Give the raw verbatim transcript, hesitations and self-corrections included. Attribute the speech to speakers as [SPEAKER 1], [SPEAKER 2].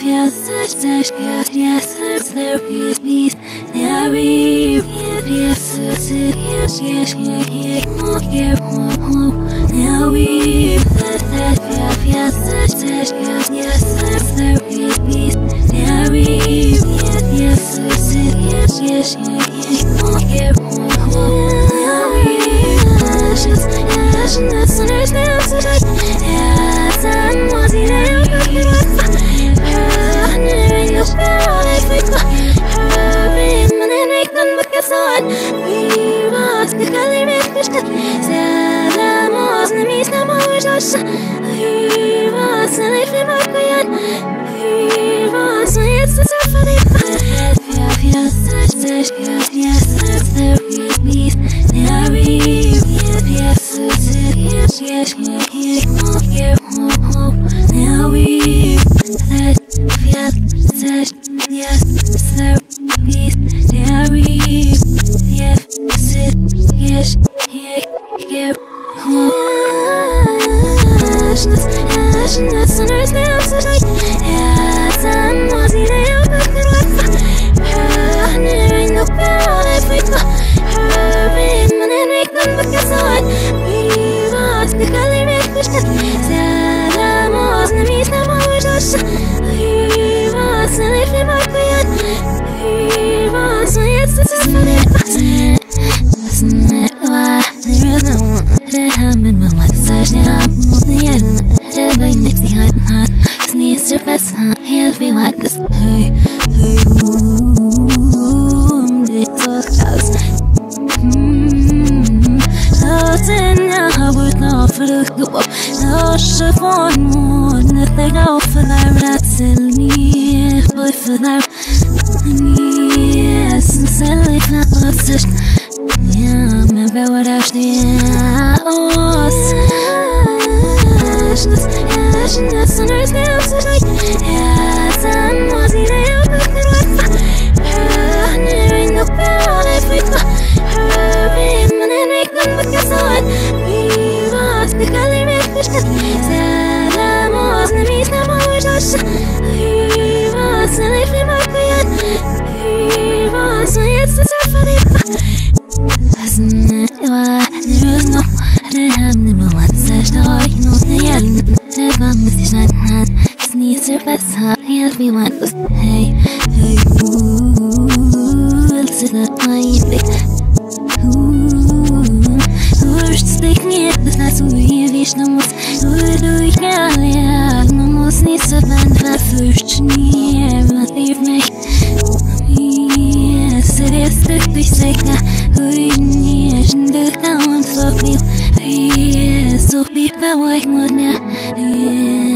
[SPEAKER 1] yes, yes, yes, yes, there is peace. There is yes, yes, yes, yes, yes, more careful. Now we yes, yes, yes, yes, yes, yes, there is peace. There is yes, yes, yes, yes, yes, more careful. Now we yes, yes, yes, yes, yes, yes, and was it ever? We was the Kalimet Pishkat, Salamos, Namisa Mojas, we was a life in my quiet, we was it's the Safari. Yes, yes, yes, yes, there is peace, there is yes, yes, yes, yes, yes, now we yes, yes, yes, yes, there is there is yes, yes, yes, yes, I'm in my life, such a million. Every next behind my sneeze surface, he'll be like this. Hey, hey, boom, the house. Hmm, out in a wood, no, for the go up. No, chef on moon, nothing out for the rats in me, boy for them. Yes, and sell it not obsessed. Yeah, remember what I was. Yes, yes, yes, and there's no tonight. Yes, and was it ever? There ain't no power if we go. Hurry, man, and I can look outside. We lost the Kalimet Pishkat. Salamos, Namis, Namojas. We was a life in my quiet. We was it's the Safari. There is no Remember what says the heart, you know the end. Never miss this night, night. Sneeze surface, he'll be like this. Hey, hey, ooh, it's not my big. Ooh, worst speaking it, but that's who we wish no more. Who do you care? No more sneeze surface, my first near, my leave me. Yes, it is the big. Who is the count of me? Yes, so people like me now.